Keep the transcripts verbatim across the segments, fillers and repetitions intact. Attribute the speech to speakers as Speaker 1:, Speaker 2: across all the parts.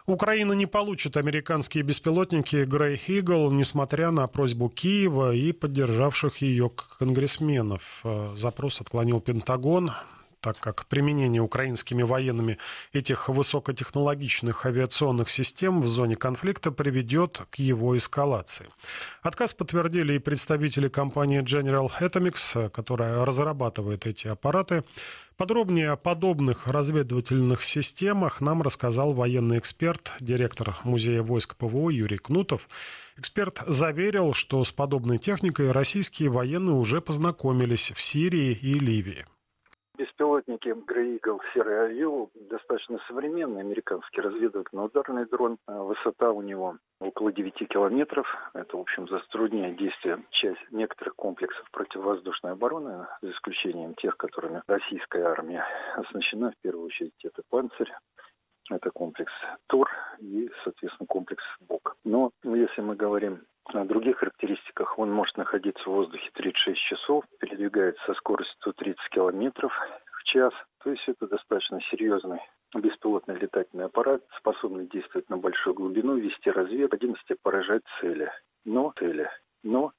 Speaker 1: Украина не получит американские беспилотники Grey Eagle, несмотря на просьбу Киева и поддержавших ее конгрессменов. Запрос отклонил Пентагон, так как применение украинскими военными этих высокотехнологичных авиационных систем в зоне конфликта приведет к его эскалации. Отказ подтвердили и представители компании General Atomics, которая разрабатывает эти аппараты. Подробнее о подобных разведывательных системах нам рассказал военный эксперт, директор Музея войск ПВО Юрий Кнутов. Эксперт заверил, что с подобной техникой российские военные уже познакомились в Сирии и Ливии.
Speaker 2: Беспилотники Grey Eagle, серый орел, достаточно современный американский разведывательно-ударный дрон. Высота у него около девяти километров. Это, в общем, затрудняет действие часть некоторых комплексов противовоздушной обороны, за исключением тех, которыми российская армия оснащена. В первую очередь это «Панцирь», это комплекс ТОР и, соответственно, комплекс БОК. Но если мы говорим о других характеристиках, он может находиться в воздухе тридцать шесть часов, передвигается со скоростью сто тридцать километров в час. То есть это достаточно серьезный беспилотный летательный аппарат, способный действовать на большую глубину, вести разведку, способности поражать цели. Но цели. Но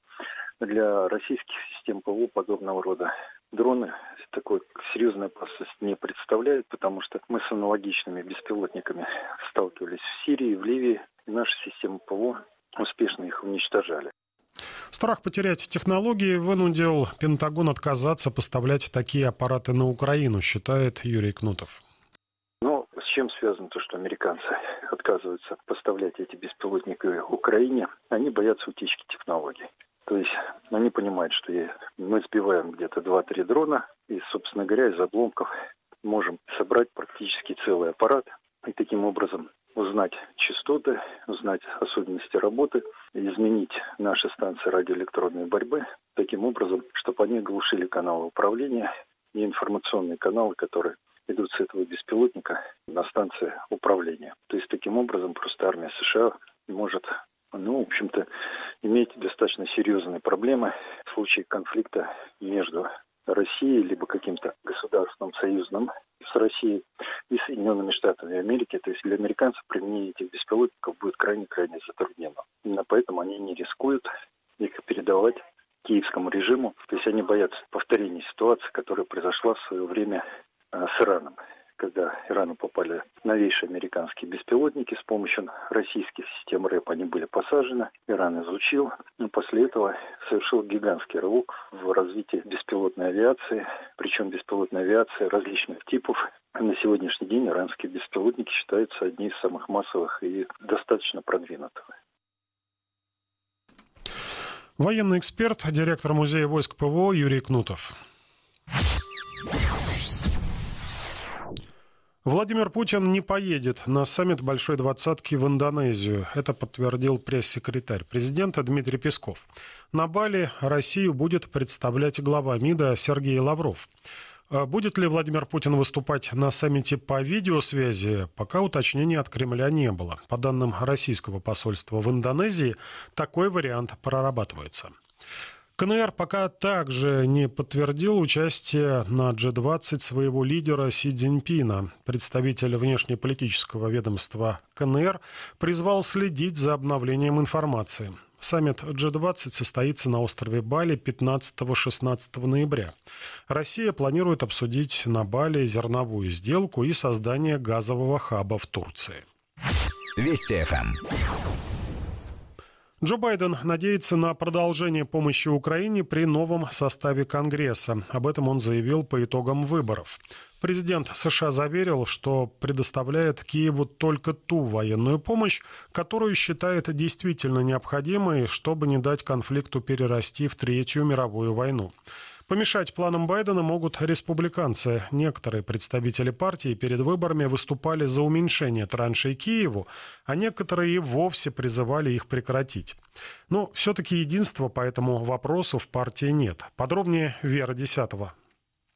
Speaker 2: для российских систем ПВО подобного рода дроны такой серьезной опасности не представляют, потому что мы с аналогичными беспилотниками сталкивались в Сирии, в Ливии, и наши системы ПВО успешно их уничтожали.
Speaker 1: Страх потерять технологии вынудил Пентагон отказаться поставлять такие аппараты на Украину, считает Юрий Кнутов.
Speaker 2: Но с чем связано то, что американцы отказываются поставлять эти беспилотники Украине? Они боятся утечки технологий. То есть они понимают, что мы сбиваем где-то два-три дрона и, собственно говоря, из обломков можем собрать практически целый аппарат и таким образом узнать частоты, узнать особенности работы, изменить наши станции радиоэлектронной борьбы таким образом, чтобы они глушили каналы управления и информационные каналы, которые идут с этого беспилотника на станции управления. То есть таким образом просто армия США может, ну, в общем-то, иметь достаточно серьезные проблемы в случае конфликта между Россией либо каким-то государством союзным с Россией и Соединенными Штатами Америки. То есть для американцев применение этих беспилотников будет крайне-крайне затруднено. Именно поэтому они не рискуют их передавать киевскому режиму. То есть они боятся повторения ситуации, которая произошла в свое время с Ираном, когда Ирану попали новейшие американские беспилотники с помощью российских систем РЭП, они были посажены, Иран изучил, и после этого совершил гигантский рывок в развитии беспилотной авиации, причем беспилотной авиации различных типов. На сегодняшний день иранские беспилотники считаются одни из самых массовых и достаточно продвинутых.
Speaker 1: Военный эксперт, директор Музея войск ПВО Юрий Кнутов. Владимир Путин не поедет на саммит Большой Двадцатки в Индонезию. Это подтвердил пресс-секретарь президента Дмитрий Песков. На Бали Россию будет представлять глава МИДа Сергей Лавров. Будет ли Владимир Путин выступать на саммите по видеосвязи, пока уточнений от Кремля не было. По данным российского посольства в Индонезии, такой вариант прорабатывается. КНР пока также не подтвердил участие на джи двадцать своего лидера Си Цзиньпина. Представитель внешнеполитического ведомства КНР призвал следить за обновлением информации. Саммит джи двадцать состоится на острове Бали пятнадцатого-шестнадцатого ноября. Россия планирует обсудить на Бали зерновую сделку и создание газового хаба в Турции.
Speaker 3: Вести ФМ.
Speaker 1: Джо Байден надеется на продолжение помощи Украине при новом составе Конгресса. Об этом он заявил по итогам выборов. Президент США заверил, что предоставляет Киеву только ту военную помощь, которую считает действительно необходимой, чтобы не дать конфликту перерасти в Третью мировую войну. Помешать планам Байдена могут республиканцы. Некоторые представители партии перед выборами выступали за уменьшение траншей Киеву, а некоторые и вовсе призывали их прекратить. Но все-таки единства по этому вопросу в партии нет. Подробнее Вера Десятова.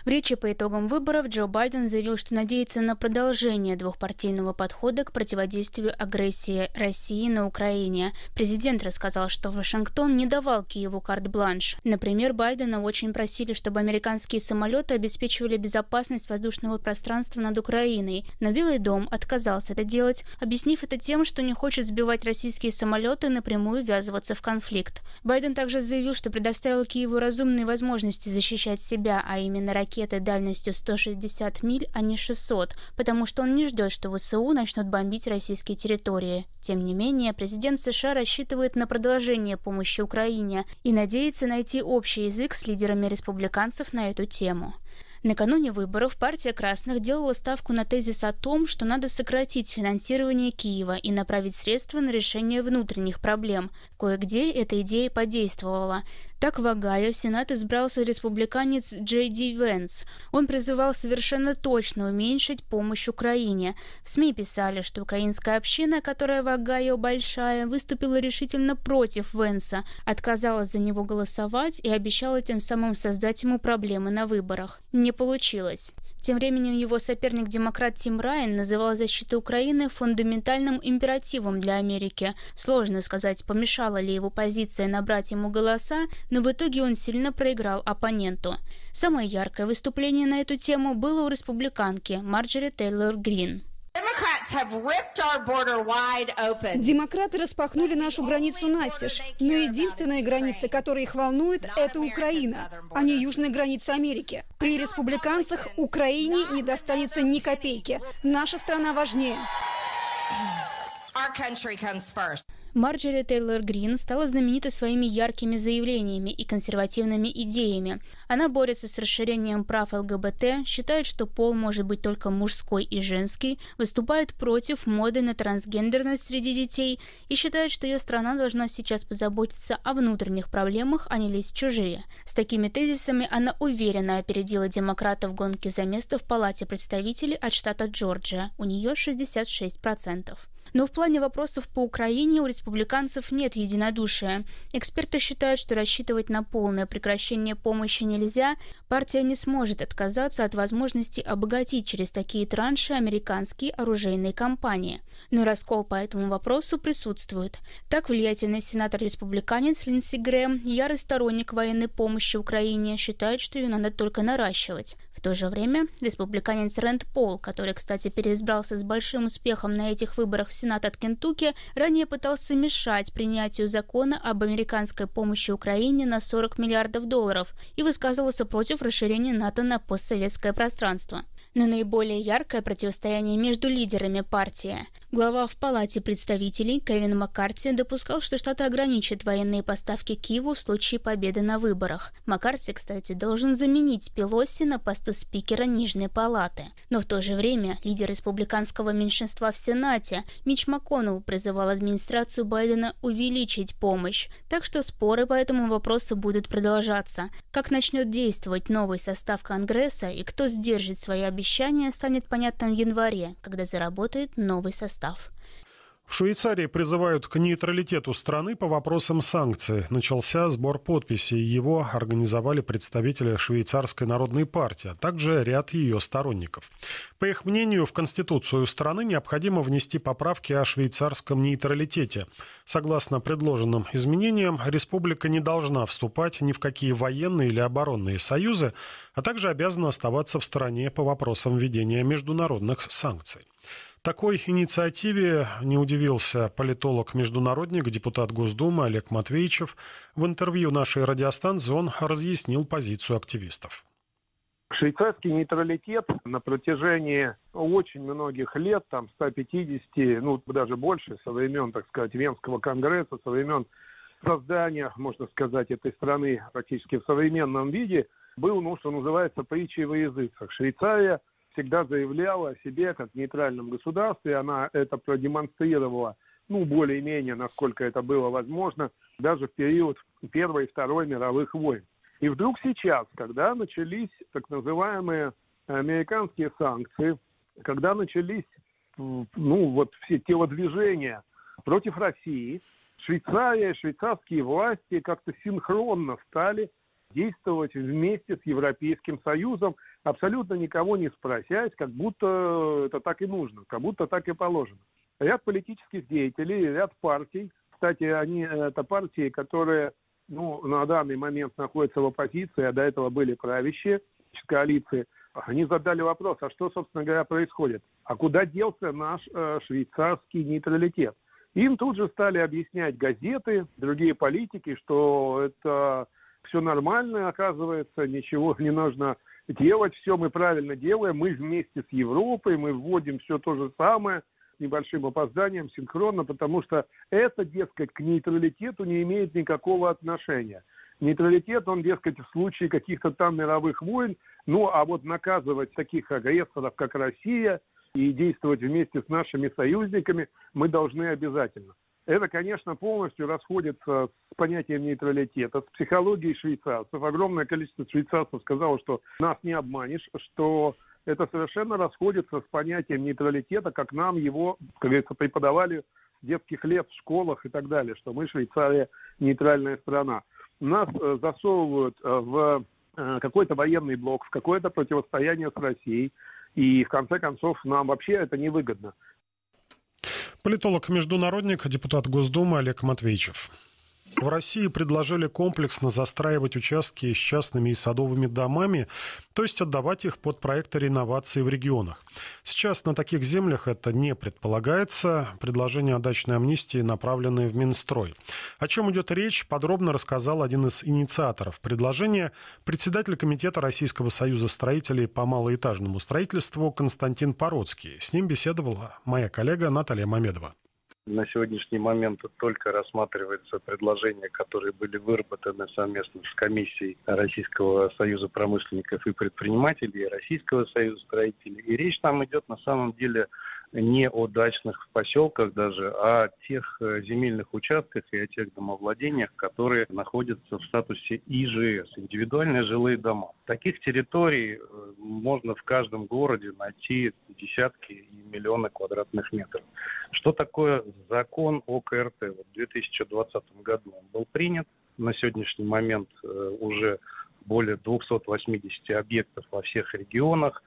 Speaker 4: В речи по итогам выборов Джо Байден заявил, что надеется на продолжение двухпартийного подхода к противодействию агрессии России на Украине. Президент рассказал, что Вашингтон не давал Киеву карт-бланш. Например, Байдена очень просили, чтобы американские самолеты обеспечивали безопасность воздушного пространства над Украиной, но Белый дом отказался это делать, объяснив это тем, что не хочет сбивать российские самолеты и напрямую ввязываться в конфликт. Байден также заявил, что предоставил Киеву разумные возможности защищать себя, а именно ракеты дальностью сто шестьдесят миль, а не шестьсот, потому что он не ждет, что ВСУ начнут бомбить российские территории. Тем не менее, президент США рассчитывает на продолжение помощи Украине и надеется найти общий язык с лидерами республиканцев на эту тему. Накануне выборов партия Красных делала ставку на тезис о том, что надо сократить финансирование Киева и направить средства на решение внутренних проблем. Кое-где эта идея подействовала. Так в Огайо в Сенат избрался республиканец Джей Ди Венс. Он призывал совершенно точно уменьшить помощь Украине. В СМИ писали, что украинская община, которая в Огайо большая, выступила решительно против Венса, отказалась за него голосовать и обещала тем самым создать ему проблемы на выборах. Не получилось. Тем временем его соперник-демократ Тим Райан называл защиту Украины фундаментальным императивом для Америки. Сложно сказать, помешала ли его позиция набрать ему голоса, но в итоге он сильно проиграл оппоненту. Самое яркое выступление на эту тему было у республиканки Марджори Тейлор Грин.
Speaker 5: Демократы распахнули нашу границу настежь, но единственная граница, которая их волнует, это Украина, а не южная граница Америки. При республиканцах Украине не достанется ни копейки. Наша страна важнее.
Speaker 4: Марджори Тейлор Грин стала знаменита своими яркими заявлениями и консервативными идеями. Она борется с расширением прав эл гэ бэ тэ, считает, что пол может быть только мужской и женский, выступает против моды на трансгендерность среди детей и считает, что ее страна должна сейчас позаботиться о внутренних проблемах, а не лезть в чужие. С такими тезисами она уверенно опередила демократов в гонке за место в Палате представителей от штата Джорджия. У нее шестьдесят шесть процентов. Но в плане вопросов по Украине у республиканцев нет единодушия. Эксперты считают, что рассчитывать на полное прекращение помощи нельзя. Партия не сможет отказаться от возможности обогатить через такие транши американские оружейные компании. Но раскол по этому вопросу присутствует. Так, влиятельный сенатор-республиканец Линдси Грэм, ярый сторонник военной помощи Украине, считает, что ее надо только наращивать. В то же время республиканец Рэнд Пол, который, кстати, переизбрался с большим успехом на этих выборах в Сенат от Кентукки, ранее пытался мешать принятию закона об американской помощи Украине на сорок миллиардов долларов и высказывался против расширения НАТО на постсоветское пространство. Но наиболее яркое противостояние между лидерами партии. Глава в Палате представителей Кевин Маккарти допускал, что Штаты ограничат военные поставки Киеву в случае победы на выборах. Маккарти, кстати, должен заменить Пелоси на посту спикера Нижней Палаты. Но в то же время лидер республиканского меньшинства в Сенате Митч МакКоннелл призывал администрацию Байдена увеличить помощь. Так что споры по этому вопросу будут продолжаться. Как начнет действовать новый состав Конгресса и кто сдержит свои обещания, станет понятно в январе, когда заработает новый состав.
Speaker 1: В Швейцарии призывают к нейтралитету страны по вопросам санкций. Начался сбор подписей. Его организовали представители Швейцарской народной партии, а также ряд ее сторонников. По их мнению, в Конституцию страны необходимо внести поправки о швейцарском нейтралитете. Согласно предложенным изменениям, республика не должна вступать ни в какие военные или оборонные союзы, а также обязана оставаться в стороне по вопросам введения международных санкций. Такой инициативе не удивился политолог-международник, депутат Госдумы Олег Матвейчев. В интервью нашей радиостанции он разъяснил позицию активистов.
Speaker 6: Швейцарский нейтралитет на протяжении очень многих лет, там ста пятидесяти, ну даже больше, со времен, так сказать, Венского конгресса, со времен создания, можно сказать, этой страны практически в современном виде, был, ну, что называется, притчей во языцах. Швейцария всегда заявляла о себе как нейтральном государстве, она это продемонстрировала, ну, более-менее, насколько это было возможно, даже в период Первой и Второй мировых войн. И вдруг сейчас, когда начались так называемые американские санкции, когда начались, ну, вот все телодвижения против России, Швейцария, швейцарские власти как-то синхронно стали действовать вместе с Европейским Союзом, абсолютно никого не спросясь, как будто это так и нужно, как будто так и положено. Ряд политических деятелей, ряд партий, кстати, они, это партии, которые ну, на данный момент находятся в оппозиции, а до этого были правящие коалиции, они задали вопрос, а что, собственно говоря, происходит? А куда делся наш э, швейцарский нейтралитет? Им тут же стали объяснять газеты, другие политики, что это все нормально, оказывается, ничего не нужно делать, все мы правильно делаем, мы вместе с Европой, мы вводим все то же самое, с небольшим опозданием, синхронно, потому что это, дескать, к нейтралитету не имеет никакого отношения. Нейтралитет, он, дескать, в случае каких-то там мировых войн, ну, а вот наказывать таких агрессоров, как Россия, и действовать вместе с нашими союзниками мы должны обязательно. Это, конечно, полностью расходится с понятием нейтралитета, с психологией швейцарцев. Огромное количество швейцарцев сказало, что нас не обманешь, что это совершенно расходится с понятием нейтралитета, как нам его, как говорится, преподавали с детских лет в школах и так далее, что мы, Швейцария, нейтральная страна. Нас э, засовывают э, в э, какой-то военный блок, в какое-то противостояние с Россией, и в конце концов нам вообще это невыгодно.
Speaker 1: Политолог-международник, депутат Госдумы Олег Матвейчев. В России предложили комплексно застраивать участки с частными и садовыми домами, то есть отдавать их под проекты реновации в регионах. Сейчас на таких землях это не предполагается. Предложения о дачной амнистии направлены в Минстрой. О чем идет речь, подробно рассказал один из инициаторов предложения, председатель комитета Российского союза строителей по малоэтажному строительству Константин Пороцкий. С ним беседовала моя коллега Наталья Мамедова.
Speaker 7: На сегодняшний момент только рассматриваются предложения, которые были выработаны совместно с комиссией Российского союза промышленников и предпринимателей, и Российского союза строителей. И речь там идет на самом деле не о дачных поселках даже, а о тех земельных участках и о тех домовладениях, которые находятся в статусе И Ж С, индивидуальные жилые дома. Таких территорий можно в каждом городе найти десятки и миллионы квадратных метров. Что такое закон о К Р Т? Вот в две тысячи двадцатом году он был принят. На сегодняшний момент уже более двухсот восьмидесяти объектов во всех регионах.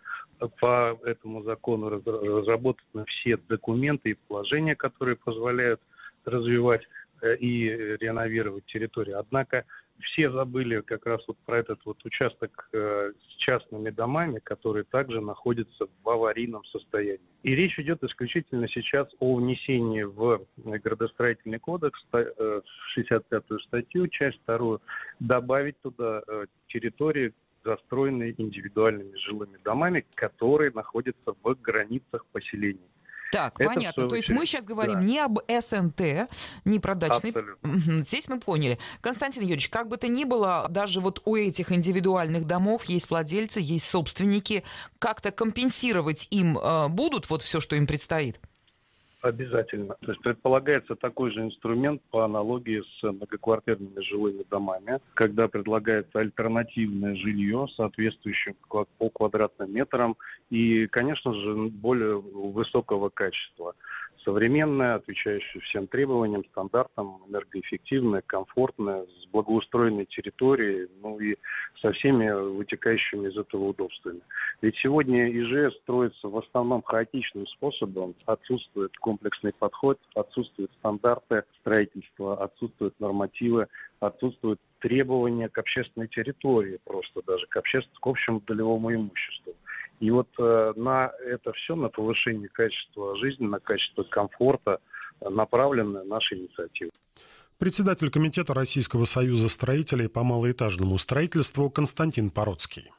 Speaker 7: По этому закону разработаны все документы и положения, которые позволяют развивать и реновировать территорию. Однако все забыли как раз вот про этот вот участок с частными домами, который также находится в аварийном состоянии. И речь идет исключительно сейчас о внесении в градостроительный кодекс, в шестьдесят пятую статью, часть вторую, добавить туда территории, застроенные индивидуальными жилыми домами, которые находятся в границах поселений.
Speaker 8: Так,
Speaker 7: это
Speaker 8: понятно. То есть мы сейчас говорим да. не об С Н Т, не про дачный. Абсолютно. Здесь мы поняли. Константин Юрьевич, как бы то ни было, даже вот у этих индивидуальных домов есть владельцы, есть собственники. Как-то компенсировать им э, будут вот все, что им предстоит?
Speaker 7: Обязательно. То есть предполагается такой же инструмент по аналогии с многоквартирными жилыми домами, когда предлагается альтернативное жилье, соответствующее по квадратным метрам и, конечно же, более высокого качества. Современное, отвечающее всем требованиям, стандартам, энергоэффективное, комфортное, с благоустроенной территорией, ну и со всеми вытекающими из этого удобствами. Ведь сегодня И Ж С строится в основном хаотичным способом, отсутствует комплексный подход, отсутствуют стандарты строительства, отсутствуют нормативы, отсутствуют требования к общественной территории, просто даже к, обществен... к общему долевому имуществу. И вот э, на это все, на повышение качества жизни, на качество комфорта э, направлены наши инициативы.
Speaker 1: Председатель комитета Российского союза строителей по малоэтажному строительству Константин Пороцкий.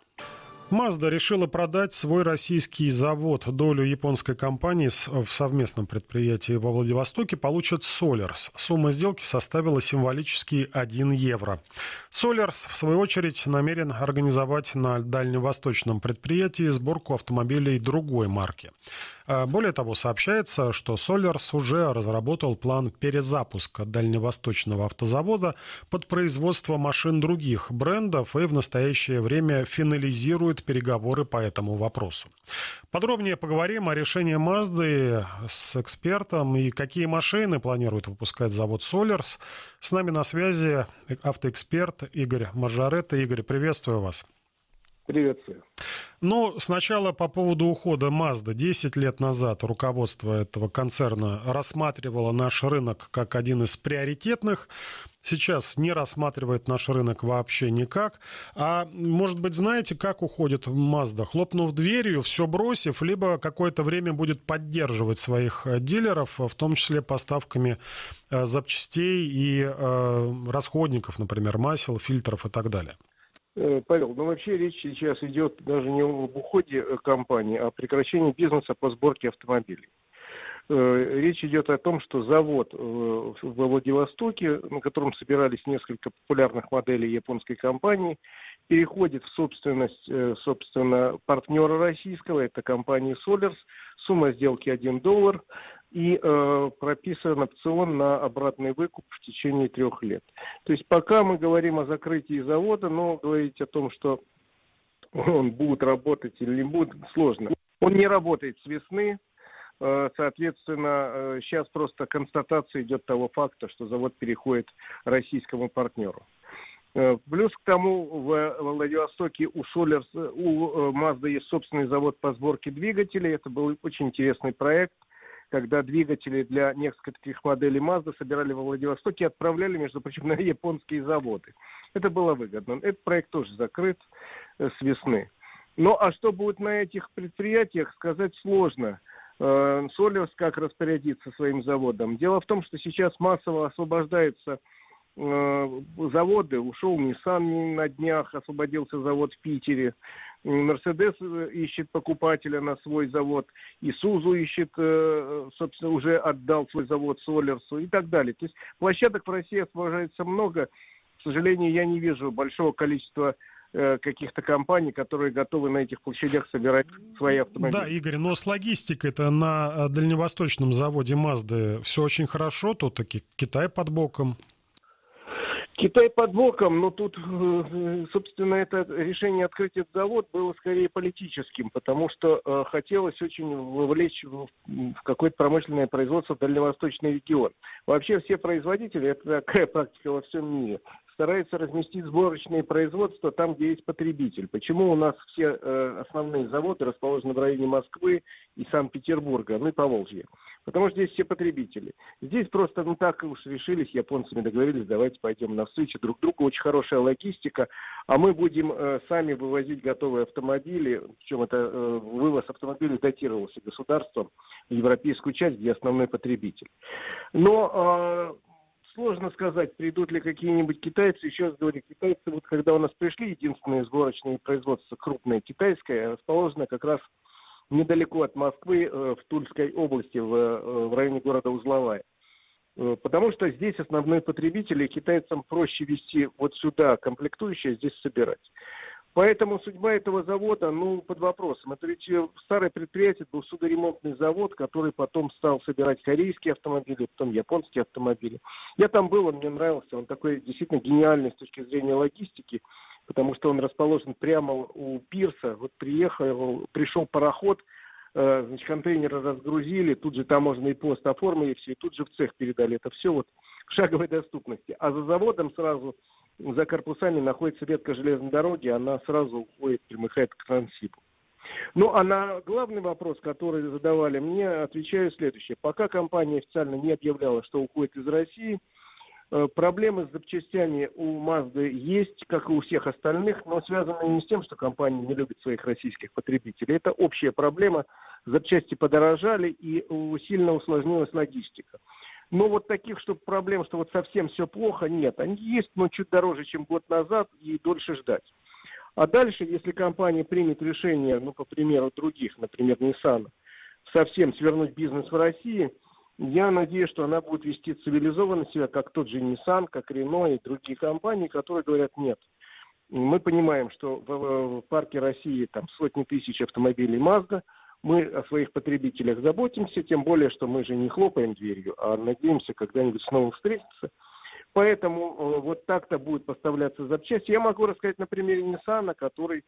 Speaker 1: Mazda решила продать свой российский завод. Долю японской компании в совместном предприятии во Владивостоке получит Solers. Сумма сделки составила символические один евро. Solers, в свою очередь, намерен организовать на дальневосточном предприятии сборку автомобилей другой марки. Более того, сообщается, что Solers уже разработал план перезапуска дальневосточного автозавода под производство машин других брендов и в настоящее время финализирует переговоры по этому вопросу. Подробнее поговорим о решении Mazda с экспертом и какие машины планирует выпускать завод Solers. С нами на связи автоэксперт Игорь Маржаретта. Игорь, приветствую вас.
Speaker 6: Приветствую.
Speaker 1: Ну, сначала по поводу ухода Mazda. Десять лет назад руководство этого концерна рассматривало наш рынок как один из приоритетных. Сейчас не рассматривает наш рынок вообще никак. А может быть, знаете, как уходит Mazda? Хлопнув дверью, все бросив, либо какое-то время будет поддерживать своих дилеров, в том числе поставками запчастей и э, расходников, например, масел, фильтров и так далее.
Speaker 6: Павел, ну вообще речь сейчас идет даже не об уходе компании, а о прекращении бизнеса по сборке автомобилей. Речь идет о том, что завод во Владивостоке, на котором собирались несколько популярных моделей японской компании, переходит в собственность, собственно, партнера российского, это компания Solers. Сумма сделки один доллар. И э, прописан опцион на обратный выкуп в течение трех лет. То есть пока мы говорим о закрытии завода, но говорить о том, что он будет работать или не будет, сложно. Он не работает с весны, э, соответственно, э, сейчас просто констатация идет того факта, что завод переходит российскому партнеру. Э, плюс к тому, в Владивостоке у Solers, у Mazda есть собственный завод по сборке двигателей. Это был очень интересный проект, когда двигатели для нескольких моделей Mazda собирали во Владивостоке и отправляли, между прочим, на японские заводы. Это было выгодно. Этот проект тоже закрыт э, с весны. Ну, а что будет на этих предприятиях, сказать сложно. Э, Solers как распорядиться своим заводом? Дело в том, что сейчас массово освобождаются э, заводы. Ушел Nissan на днях, освободился завод в Питере. Мерседес ищет покупателя на свой завод, Исузу ищет, собственно, уже отдал свой завод Солерсу и так далее. То есть площадок в России освобождается много. К сожалению, я не вижу большого количества каких-то компаний, которые готовы на этих площадях собирать свои автомобили.
Speaker 1: Да, Игорь, но с логистикой-то на дальневосточном заводе Mazda все очень хорошо, тут таки Китай под боком.
Speaker 6: Китай под боком, но тут, собственно, это решение открыть этот завод было скорее политическим, потому что э, хотелось очень вовлечь в, в какое-то промышленное производство в дальневосточный регион. Вообще все производители, это такая практика во всем мире, стараются разместить сборочные производства там, где есть потребитель. Почему у нас все э, основные заводы расположены в районе Москвы и Санкт-Петербурга, ну и Поволжья? Потому что здесь все потребители. Здесь просто, ну так уж решились, японцами договорились, давайте пойдем навстречу друг другу. Очень хорошая логистика. А мы будем э, сами вывозить готовые автомобили. Причем это э, вывоз автомобилей датировался государством в европейскую часть, где основной потребитель. Но э, сложно сказать, придут ли какие-нибудь китайцы. Еще раз говорю, китайцы, вот когда у нас пришли, единственное сборочное производство крупное китайское, расположено как раз недалеко от Москвы, в Тульской области, в, в районе города Узловая. Потому что здесь основной потребитель, и китайцам проще везти вот сюда комплектующие, здесь собирать. Поэтому судьба этого завода, ну, под вопросом. Это ведь старое предприятие, был судоремонтный завод, который потом стал собирать корейские автомобили, потом японские автомобили. Я там был, он мне нравился, он такой действительно гениальный с точки зрения логистики, потому что он расположен прямо у пирса. Вот приехал, пришел пароход, э, значит, контейнеры разгрузили, тут же таможенный пост оформили все, и тут же в цех передали. Это все вот в шаговой доступности. А за заводом сразу, за корпусами находится ветка железной дороги, она сразу уходит, примыкает к Транссибу. Ну, а на главный вопрос, который задавали мне, отвечаю следующее. Пока компания официально не объявляла, что уходит из России, проблемы с запчастями у Mazda есть, как и у всех остальных, но связаны не с тем, что компания не любит своих российских потребителей. Это общая проблема. Запчасти подорожали и сильно усложнилась логистика. Но вот таких что проблем, что вот совсем все плохо, нет. Они есть, но чуть дороже, чем год назад, и дольше ждать. А дальше, если компания примет решение, ну, по примеру других, например, Nissan, совсем свернуть бизнес в России, я надеюсь, что она будет вести цивилизованно себя, как тот же Nissan, как Renault и другие компании, которые говорят нет. Мы понимаем, что в, в парке России там сотни тысяч автомобилей Mazda, мы о своих потребителях заботимся, тем более, что мы же не хлопаем дверью, а надеемся когда-нибудь снова встретиться. Поэтому э, вот так-то будут поставляться запчасти. Я могу рассказать на примере Nissan, который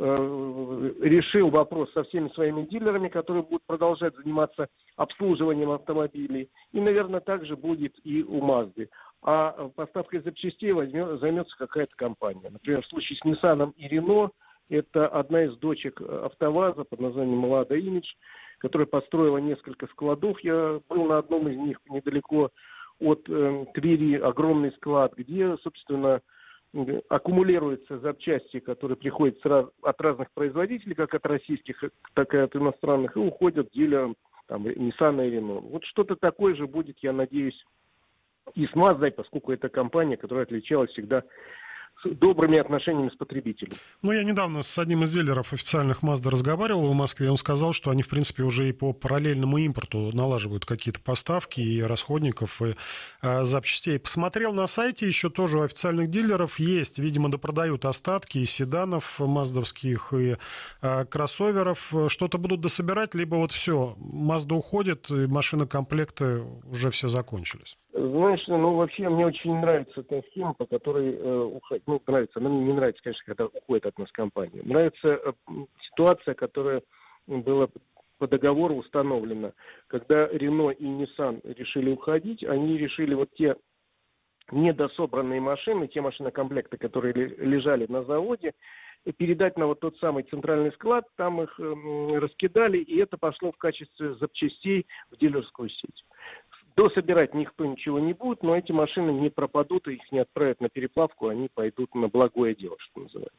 Speaker 6: э, решил вопрос со всеми своими дилерами, которые будут продолжать заниматься обслуживанием автомобилей. И, наверное, также будет и у Mazda. А поставкой запчастей возьмет, займется какая-то компания. Например, в случае с Nissan и Renault Это одна из дочек АвтоВАЗа под названием «Лада Имидж», которая построила несколько складов. Я был на одном из них недалеко от э, Твери, огромный склад, где, собственно, аккумулируются запчасти, которые приходят сразу от разных производителей, как от российских, так и от иностранных, и уходят дилерам там, Nissan и Renault. Вот что-то такое же будет, я надеюсь, и с Mazda, поскольку это компания, которая отличалась всегда добрыми отношениями с потребителем.
Speaker 1: Ну, я недавно с одним из дилеров официальных Mazda разговаривал в Москве, и он сказал, что они, в принципе, уже и по параллельному импорту налаживают какие-то поставки и расходников, и э, запчастей. Посмотрел на сайте, еще тоже у официальных дилеров есть, видимо, допродают остатки и седанов маздовских, и э, кроссоверов. Что-то будут дособирать, либо вот все, Mazda уходит, и машинокомплекты уже все закончились.
Speaker 6: Знаешь, ну, вообще, мне очень нравится эта схема, по которой э, уходит. Ну, нравится, но мне не нравится, конечно, когда уходит от нас компания. Нравится э, ситуация, которая была по договору установлена. Когда Renault и Nissan решили уходить, они решили вот те недособранные машины, те машинокомплекты, которые лежали на заводе, передать на вот тот самый центральный склад, там их э, раскидали, и это пошло в качестве запчастей в дилерскую сеть. Дособирать никто ничего не будет, но эти машины не пропадут, и их не отправят на переплавку, они пойдут на благое дело, что называется.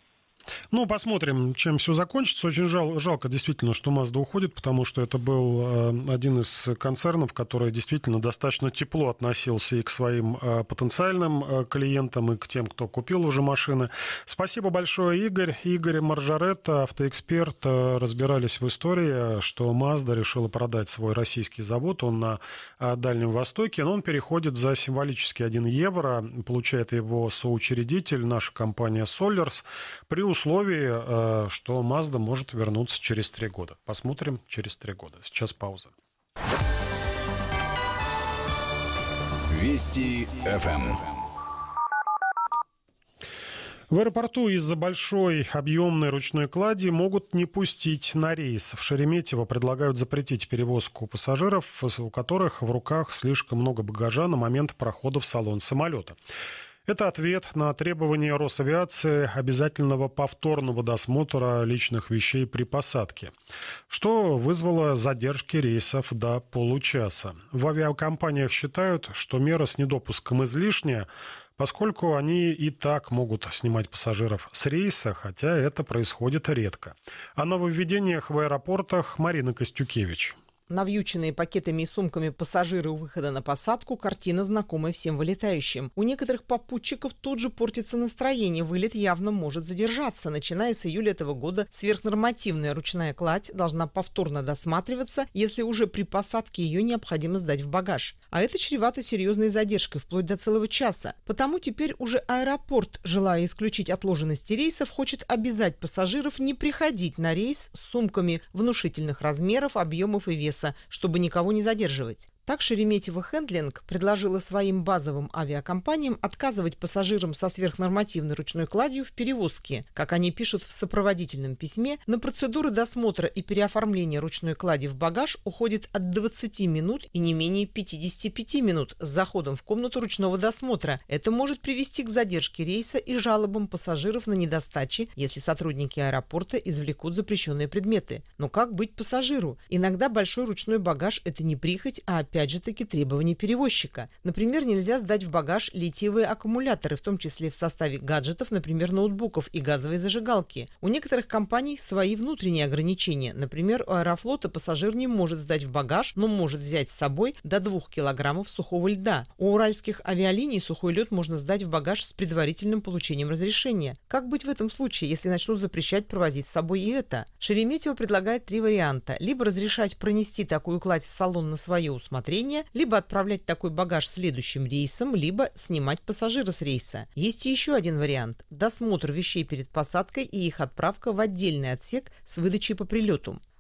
Speaker 1: Ну, посмотрим, чем все закончится. Очень жал, жалко действительно, что Mazda уходит, потому что это был э, один из концернов, который действительно достаточно тепло относился и к своим э, потенциальным э, клиентам, и к тем, кто купил уже машины. Спасибо большое, Игорь. Игорь Маржаретта, автоэксперт. Э, разбирались в истории, что Mazda решила продать свой российский завод. Он на э, Дальнем Востоке, но он переходит за символический один евро. Получает его соучредитель, наша компания Solers, при условии, что Mazda может вернуться через три года. Посмотрим через три года. Сейчас пауза.
Speaker 3: Вести эф эм.
Speaker 1: В аэропорту из-за большой объемной ручной клади могут не пустить на рейс. В Шереметьево предлагают запретить перевозку пассажиров, у которых в руках слишком много багажа на момент прохода в салон самолета. Это ответ на требование Росавиации обязательного повторного досмотра личных вещей при посадке, что вызвало задержки рейсов до получаса. В авиакомпаниях считают, что мера с недопуском излишняя, поскольку они и так могут снимать пассажиров с рейса, хотя это происходит редко. О нововведениях в аэропортах Марина Костюкевич.
Speaker 8: Навьюченные пакетами и сумками пассажиры у выхода на посадку – картина, знакомая всем вылетающим. У некоторых попутчиков тут же портится настроение, вылет явно может задержаться. Начиная с июля этого года сверхнормативная ручная кладь должна повторно досматриваться, если уже при посадке ее необходимо сдать в багаж. А это чревато серьезной задержкой, вплоть до целого часа. Потому теперь уже аэропорт, желая исключить отложенности рейсов, хочет обязать пассажиров не приходить на рейс с сумками внушительных размеров, объемов и веса, чтобы никого не задерживать. Так Шереметьево Хендлинг предложила своим базовым авиакомпаниям отказывать пассажирам со сверхнормативной ручной кладью в перевозке. Как они пишут в сопроводительном письме, на процедуры досмотра и переоформления ручной клади в багаж уходит от двадцати минут и не менее пятидесяти пяти минут с заходом в комнату ручного досмотра. Это может привести к задержке рейса и жалобам пассажиров на недостачи, если сотрудники аэропорта извлекут запрещенные предметы. Но как быть пассажиру? Иногда большой ручной багаж – это не прихоть, а опять же таки требования перевозчика. Например, нельзя сдать в багаж литиевые аккумуляторы, в том числе в составе гаджетов, например, ноутбуков и газовые зажигалки. У некоторых компаний свои внутренние ограничения. Например, у Аэрофлота пассажир не может сдать в багаж, но может взять с собой до двух килограммов сухого льда. У уральских авиалиний сухой лед можно сдать в багаж с предварительным получением разрешения. Как быть в этом случае, если начнут запрещать провозить с собой и это? Шереметьево предлагает три варианта. Либо разрешать пронести такую кладь в салон на свое усмотрение, либо отправлять такой багаж следующим рейсом, либо снимать пассажира с рейса. Есть и еще один вариант – досмотр вещей перед посадкой и их отправка в отдельный отсек с выдачей по прилету.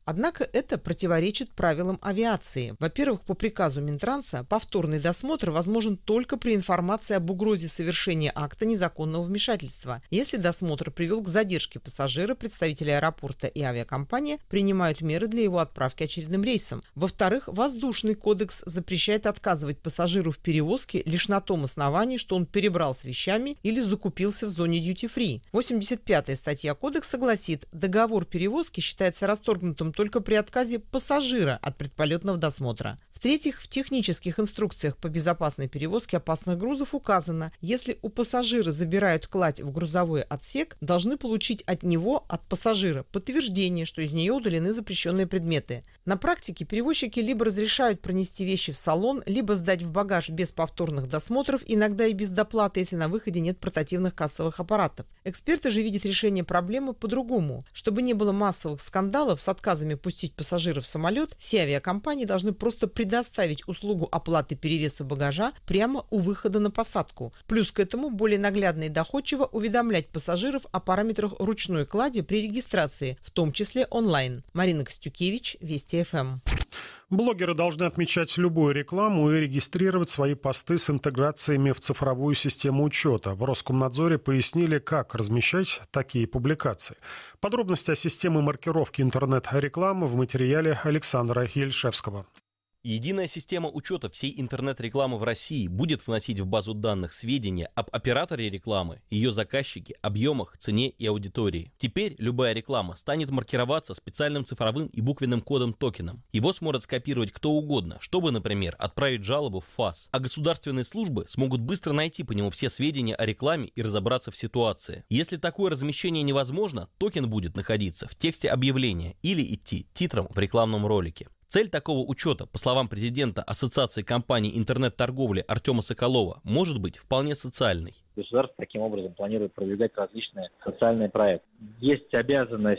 Speaker 8: Однако это противоречит правилам авиации. Во-первых, по приказу Минтранса повторный досмотр возможен только при информации об угрозе совершения акта незаконного вмешательства. Если досмотр привел к задержке пассажира, представители аэропорта и авиакомпания принимают меры для его отправки очередным рейсом. Во-вторых, воздушный кодекс запрещает отказывать пассажиру в перевозке лишь на том основании, что он перебрал с вещами или закупился в зоне дьюти-фри. восемьдесят пятая статья кодекса гласит, договор перевозки считается расторгнутым только при отказе пассажира от предполетного досмотра. В-третьих, в технических инструкциях по безопасной перевозке опасных грузов указано, если у пассажира забирают кладь в грузовой отсек, должны получить от него, от пассажира, подтверждение, что из нее удалены запрещенные предметы. На практике перевозчики либо разрешают пронести вещи в салон, либо сдать в багаж без повторных досмотров, иногда и без доплаты, если на выходе нет портативных кассовых аппаратов. Эксперты же видят решение проблемы по-другому. Чтобы не было массовых скандалов с отказами пустить пассажиров в самолет, все авиакомпании должны просто предоставить услугу оплаты перевеса багажа прямо у выхода на посадку. Плюс к этому более наглядно и доходчиво уведомлять пассажиров о параметрах ручной клади при регистрации, в том числе онлайн. Марина Костюкевич, Вести эф эм.
Speaker 1: Блогеры должны отмечать любую рекламу и регистрировать свои посты с интеграциями в цифровую систему учета. В Роскомнадзоре пояснили, как размещать такие публикации. Подробности о системе маркировки интернет-рекламы в материале Александра Ельшевского.
Speaker 9: Единая система учета всей интернет-рекламы в России будет вносить в базу данных сведения об операторе рекламы, ее заказчике, объемах, цене и аудитории. Теперь любая реклама станет маркироваться специальным цифровым и буквенным кодом-токеном. Его сможет скопировать кто угодно, чтобы, например, отправить жалобу в ФАС. А государственные службы смогут быстро найти по нему все сведения о рекламе и разобраться в ситуации. Если такое размещение невозможно, токен будет находиться в тексте объявления или идти титром в рекламном ролике. Цель такого учета, по словам президента Ассоциации компаний интернет-торговли Артема Соколова, может быть вполне социальной.
Speaker 10: Государство таким образом планирует продвигать различные социальные проекты. Есть обязанность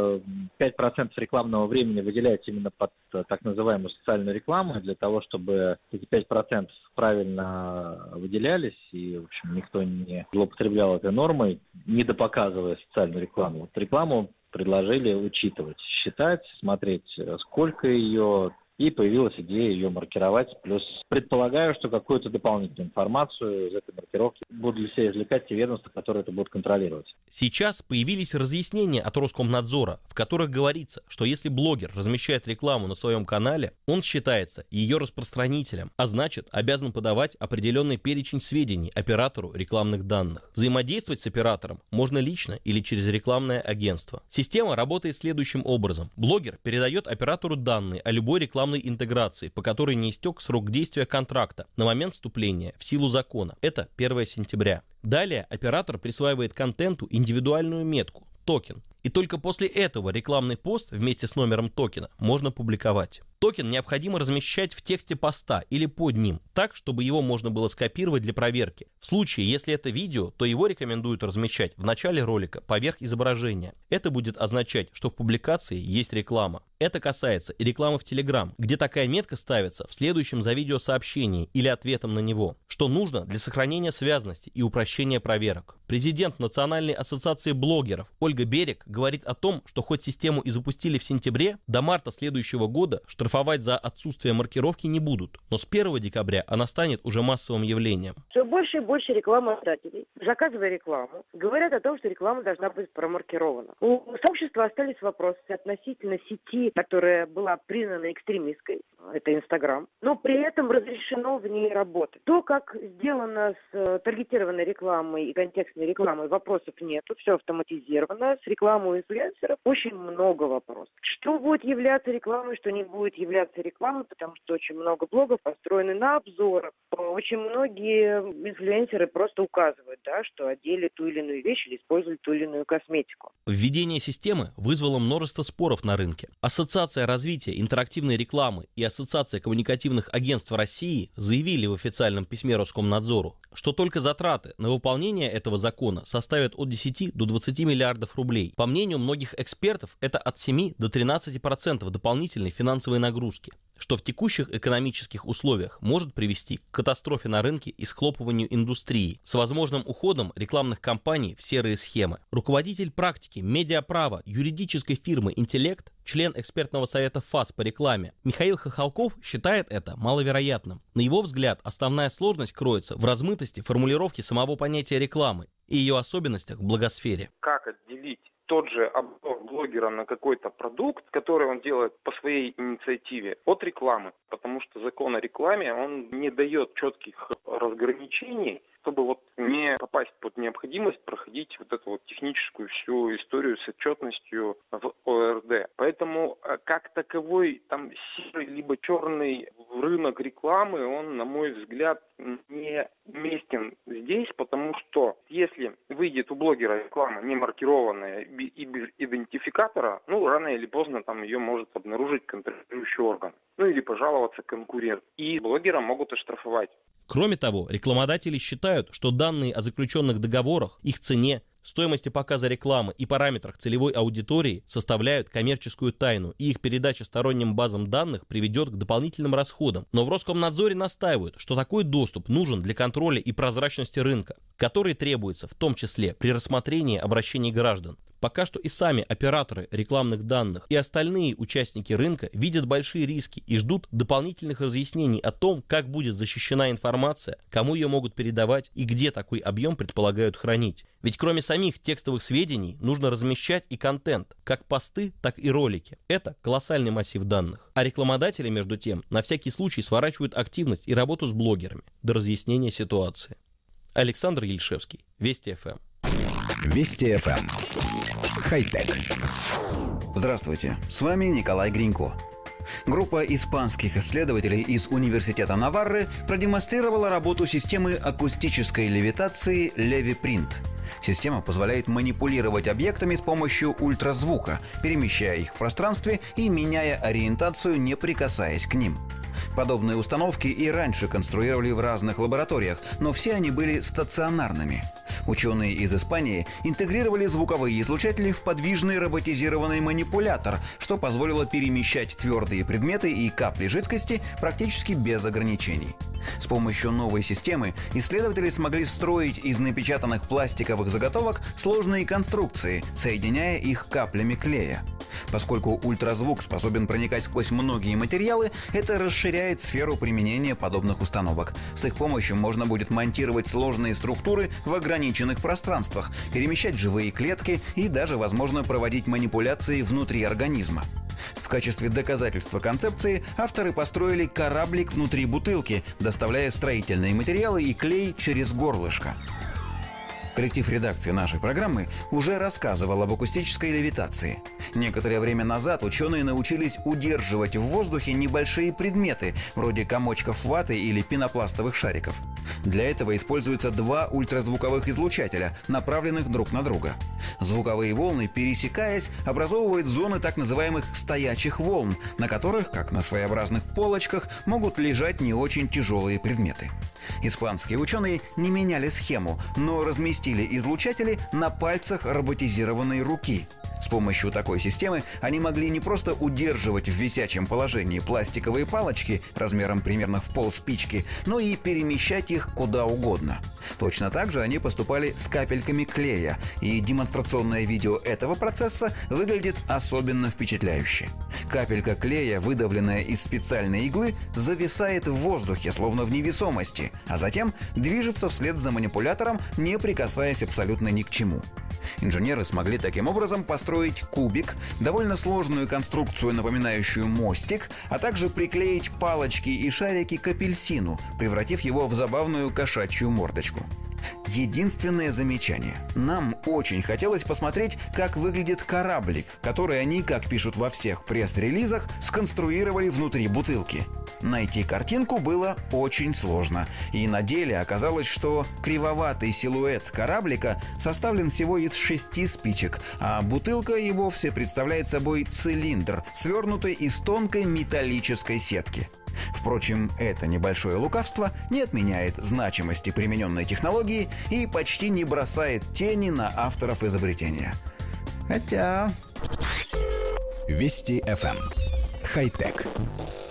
Speaker 10: пять процентов рекламного времени выделять именно под так называемую социальную рекламу, для того, чтобы эти пять процентов правильно выделялись, и, в общем, никто не злоупотреблял этой нормой, недопоказывая социальную рекламу. Вот рекламу предложили учитывать, считать, смотреть, сколько ее, и появилась идея ее маркировать. Плюс предполагаю, что какую-то дополнительную информацию из этой маркировки будут для себя извлекать те ведомства, которые это будут контролировать.
Speaker 9: Сейчас появились разъяснения от Роскомнадзора, в которых говорится, что если блогер размещает рекламу на своем канале, он считается ее распространителем, а значит обязан подавать определенный перечень сведений оператору рекламных данных. Взаимодействовать с оператором можно лично или через рекламное агентство. Система работает следующим образом. Блогер передает оператору данные о любой рекламной интеграции, по которой не истек срок действия контракта на момент вступления в силу закона. Это первое сентября. Далее оператор присваивает контенту индивидуальную метку, токен. И только после этого рекламный пост вместе с номером токена можно публиковать. Токен необходимо размещать в тексте поста или под ним, так, чтобы его можно было скопировать для проверки. В случае, если это видео, то его рекомендуют размещать в начале ролика поверх изображения. Это будет означать, что в публикации есть реклама. Это касается и рекламы в Telegram, где такая метка ставится в следующем за видео сообщении или ответом на него, что нужно для сохранения связности и упрощения проверок. Президент Национальной ассоциации блогеров Ольга Берег говорит о том, что хоть систему и запустили в сентябре, до марта следующего года штрафовать за отсутствие маркировки не будут, но с первого декабря она станет уже массовым явлением.
Speaker 11: Все больше и больше рекламодателей, заказывая рекламу, говорят о том, что реклама должна быть промаркирована. У сообщества остались вопросы относительно сети, которая была признана экстремистской, это Инстаграм, но при этом разрешено в ней работать. То, как сделано с таргетированной рекламой и контекстной рекламой, вопросов нету, все автоматизировано. С рекламой у инфлюенсеров очень много вопросов. Что будет являться рекламой, что не будет являться рекламой, потому что очень много блогов построены на обзорах. Очень многие инфлюенсеры просто указывают, да, что одели ту или иную вещь или использовали ту или иную косметику.
Speaker 9: Введение системы вызвало множество споров на рынке. Ассоциация развития интерактивной рекламы и Ассоциация коммуникативных агентств России заявили в официальном письме Роскомнадзору, что только затраты на выполнение этого закона составят от десяти до двадцати миллиардов рублей. По мнению многих экспертов, это от семи до тринадцати процентов дополнительной финансовой нагрузки, что в текущих экономических условиях может привести к катастрофе на рынке и схлопыванию индустрии с возможным уходом рекламных кампаний в серые схемы. Руководитель практики медиаправа юридической фирмы «Интеллект», член экспертного совета ФАС по рекламе Михаил Хохолков считает это маловероятным. На его взгляд, основная сложность кроется в размытости формулировки самого понятия рекламы и ее особенностях в блогосфере.
Speaker 12: Как отделить тот же обзор блогера на какой-то продукт, который он делает по своей инициативе, от рекламы? Потому что закон о рекламе, он не дает четких разграничений, чтобы вот не попасть под необходимость проходить вот эту вот техническую всю историю с отчетностью в о эр дэ. Поэтому как таковой там серый либо черный рынок рекламы, он, на мой взгляд, не уместен здесь, потому что если выйдет у блогера реклама не маркированная и без идентификатора, ну, рано или поздно там ее может обнаружить контролирующий орган. Ну, или пожаловаться конкурент. И блогера могут оштрафовать.
Speaker 9: Кроме того, рекламодатели считают, что данные о заключенных договорах, их цене, стоимости показа рекламы и параметрах целевой аудитории составляют коммерческую тайну, и их передача сторонним базам данных приведет к дополнительным расходам. Но в Роскомнадзоре настаивают, что такой доступ нужен для контроля и прозрачности рынка, который требуется в том числе при рассмотрении обращений граждан. Пока что и сами операторы рекламных данных и остальные участники рынка видят большие риски и ждут дополнительных разъяснений о том, как будет защищена информация, кому ее могут передавать и где такой объем предполагают хранить. Ведь кроме самих текстовых сведений нужно размещать и контент, как посты, так и ролики. Это колоссальный массив данных. А рекламодатели, между тем, на всякий случай сворачивают активность и работу с блогерами до разъяснения ситуации. Александр Ельшевский, Вести эф эм.
Speaker 3: Вести эф эм. Хай-тек.
Speaker 13: Здравствуйте, с вами Николай Гринько. Группа испанских исследователей из Университета Наварры продемонстрировала работу системы акустической левитации LeviPrint. Система позволяет манипулировать объектами с помощью ультразвука, перемещая их в пространстве и меняя ориентацию, не прикасаясь к ним. Подобные установки и раньше конструировали в разных лабораториях, но все они были стационарными. Ученые из Испании интегрировали звуковые излучатели в подвижный роботизированный манипулятор, что позволило перемещать твердые предметы и капли жидкости практически без ограничений. С помощью новой системы исследователи смогли строить из напечатанных пластиковых заготовок сложные конструкции, соединяя их каплями клея. Поскольку ультразвук способен проникать сквозь многие материалы, это расширяет сферу применения подобных установок. С их помощью можно будет монтировать сложные структуры в ограниченных пространствах, перемещать живые клетки и даже, возможно, проводить манипуляции внутри организма. В качестве доказательства концепции авторы построили кораблик внутри бутылки, доставляя строительные материалы и клей через горлышко. Коллектив редакции нашей программы уже рассказывал об акустической левитации. Некоторое время назад ученые научились удерживать в воздухе небольшие предметы, вроде комочков ваты или пенопластовых шариков. Для этого используются два ультразвуковых излучателя, направленных друг на друга. Звуковые волны, пересекаясь, образовывают зоны так называемых стоячих волн, на которых, как на своеобразных полочках, могут лежать не очень тяжелые предметы. Испанские ученые не меняли схему, но разместили излучатели на пальцах роботизированной руки. С помощью такой системы они могли не просто удерживать в висячем положении пластиковые палочки размером примерно в полспички, но и перемещать их куда угодно. Точно так же они поступали с капельками клея, и демонстрационное видео этого процесса выглядит особенно впечатляюще. Капелька клея, выдавленная из специальной иглы, зависает в воздухе, словно в невесомости, а затем движется вслед за манипулятором, не прикасаясь абсолютно ни к чему. Инженеры смогли таким образом построить кубик, довольно сложную конструкцию, напоминающую мостик, а также приклеить палочки и шарики к апельсину, превратив его в забавную кошачью мордочку. Единственное замечание. Нам очень хотелось посмотреть, как выглядит кораблик, который они, как пишут во всех пресс-релизах, сконструировали внутри бутылки. Найти картинку было очень сложно, и на деле оказалось, что кривоватый силуэт кораблика составлен всего из шести спичек, а бутылка и вовсе представляет собой цилиндр, свернутый из тонкой металлической сетки. Впрочем, это небольшое лукавство не отменяет значимости примененной технологии и почти не бросает тени на авторов изобретения. Хотя...
Speaker 3: Вести эф эм. Хай-тек.